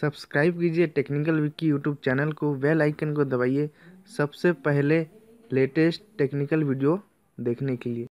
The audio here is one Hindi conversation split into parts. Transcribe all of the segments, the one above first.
सब्सक्राइब कीजिए टेक्निकल विक्की यूट्यूब चैनल को, बेल आइकन को दबाइए सबसे पहले लेटेस्ट टेक्निकल वीडियो देखने के लिए।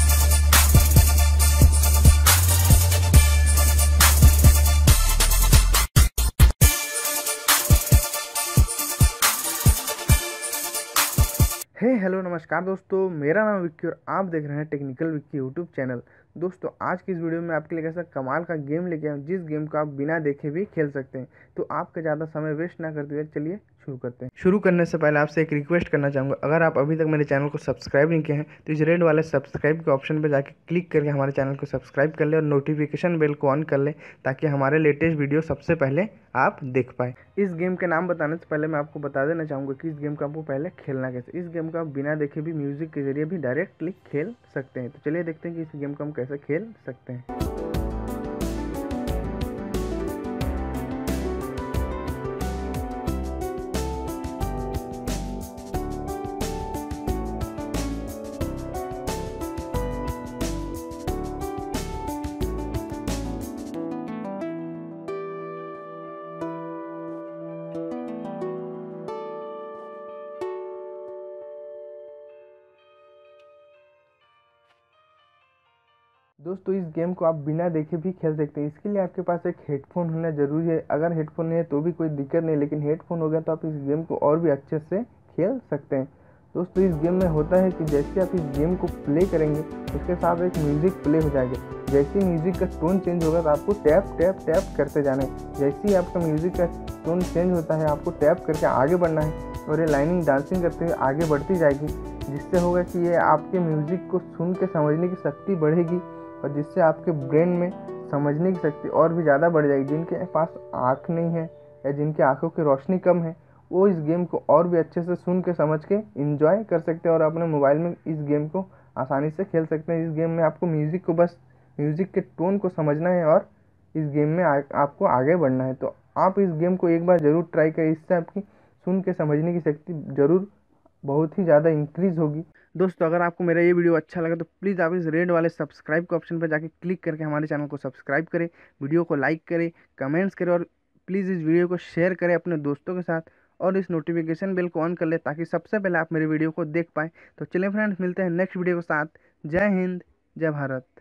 हेलो नमस्कार दोस्तों, मेरा नाम विक्की और आप देख रहे हैं टेक्निकल विक्की यूट्यूब चैनल। दोस्तों आज की इस वीडियो में आपके लिए ऐसा कमाल का गेम लेके आया हूं जिस गेम को आप बिना देखे भी खेल सकते हैं। तो आपका ज़्यादा समय वेस्ट ना करते हुए चलिए शुरू करते हैं। शुरू करने से पहले आपसे एक रिक्वेस्ट करना चाहूँगा, अगर आप अभी तक मेरे चैनल को सब्सक्राइब नहीं किए हैं तो इस रेड वाले सब्सक्राइब के ऑप्शन पर जाकर क्लिक करके हमारे चैनल को सब्सक्राइब कर ले और नोटिफिकेशन बेल को ऑन कर ले ताकि हमारे लेटेस्ट वीडियो सबसे पहले आप देख पाए। इस गेम के नाम बताने से पहले मैं आपको बता देना चाहूँगा कि इस गेम को आपको पहले खेलना कैसे। इस गेम को आप बिना देखे भी म्यूजिक के जरिए भी डायरेक्टली खेल सकते हैं। तो चलिए देखते हैं कि इस गेम को हम कैसे खेल सकते हैं। दोस्तों इस गेम को आप बिना देखे भी खेल सकते हैं। इसके लिए आपके पास एक हेडफोन होना जरूरी है। अगर हेडफोन नहीं है तो भी कोई दिक्कत नहीं, लेकिन हेडफोन हो गया तो आप इस गेम को और भी अच्छे से खेल सकते हैं। दोस्तों इस गेम में होता है कि जैसे आप इस गेम को प्ले करेंगे उसके साथ एक म्यूजिक प्ले हो जाएगा। जैसे ही म्यूजिक का टोन चेंज होगा तो आपको टैप टैप टैप करते जाना है। जैसे ही आपका म्यूजिक का टोन चेंज होता है आपको टैप करके आगे बढ़ना है और ये लाइनिंग डांसिंग करते हुए आगे बढ़ती जाएगी, जिससे होगा कि ये आपके म्यूजिक को सुन के समझने की शक्ति बढ़ेगी और जिससे आपके ब्रेन में समझने की शक्ति और भी ज़्यादा बढ़ जाएगी। जिनके पास आँख नहीं है या जिनकी आँखों की रोशनी कम है वो इस गेम को और भी अच्छे से सुन के समझ के एंजॉय कर सकते हैं और अपने मोबाइल में इस गेम को आसानी से खेल सकते हैं। इस गेम में आपको म्यूज़िक को बस म्यूज़िक के टोन को समझना है और इस गेम में आपको आगे बढ़ना है। तो आप इस गेम को एक बार ज़रूर ट्राई करें, इससे आपकी सुन के समझने की शक्ति ज़रूर बहुत ही ज़्यादा इंक्रीज़ होगी। दोस्तों अगर आपको मेरा ये वीडियो अच्छा लगा तो प्लीज़ आप इस रेड वाले सब्सक्राइब के ऑप्शन पर जाके क्लिक करके हमारे चैनल को सब्सक्राइब करें, वीडियो को लाइक करें, कमेंट्स करें और प्लीज़ इस वीडियो को शेयर करें अपने दोस्तों के साथ और इस नोटिफिकेशन बेल को ऑन कर लें ताकि सबसे पहले आप मेरे वीडियो को देख पाएँ। तो चलिए फ्रेंड्स, मिलते हैं नेक्स्ट वीडियो के साथ। जय हिंद, जय भारत।